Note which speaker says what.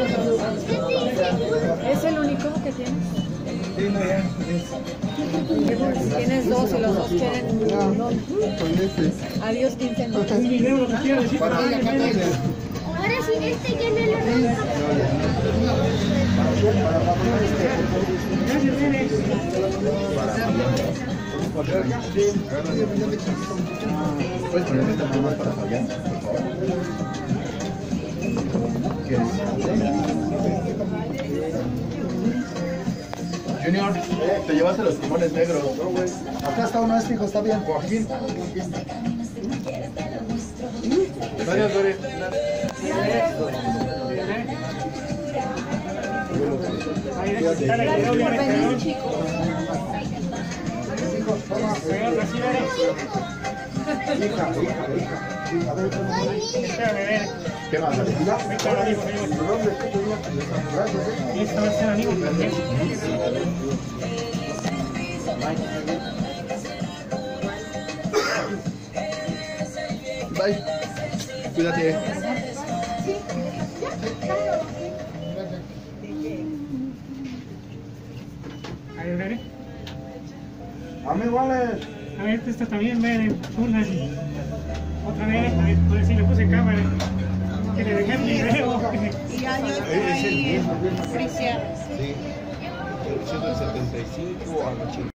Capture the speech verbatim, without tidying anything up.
Speaker 1: ¿Es el único que tienes?
Speaker 2: Sí, no, ya.
Speaker 1: Tienes dos y los dos quieren. No. Adiós, quince. No.
Speaker 2: Para la pantalla.
Speaker 3: Ahora sí, este que me lo rompa.
Speaker 2: ¿Puedes ponerme esta mano para Fabián, por favor? Junior, te llevaste los limones negros.
Speaker 4: Acá está uno, este hijo, está bien.
Speaker 2: Joaquín. Gracias, Dori.
Speaker 1: Gracias por venir, chicos.
Speaker 4: Hija, hija, hija.
Speaker 2: ¿Qué más? Bye. Cuídate.
Speaker 5: Ahí, Bere.
Speaker 4: A mí, Wallace.
Speaker 5: A ver, esta también, Bere. Una. Otra vez, a ver, a ver si le puse cámara. Que le dejé el video.
Speaker 1: Y ya yo estoy ahí frisear.
Speaker 2: Sí. ciento setenta y cinco a ochenta.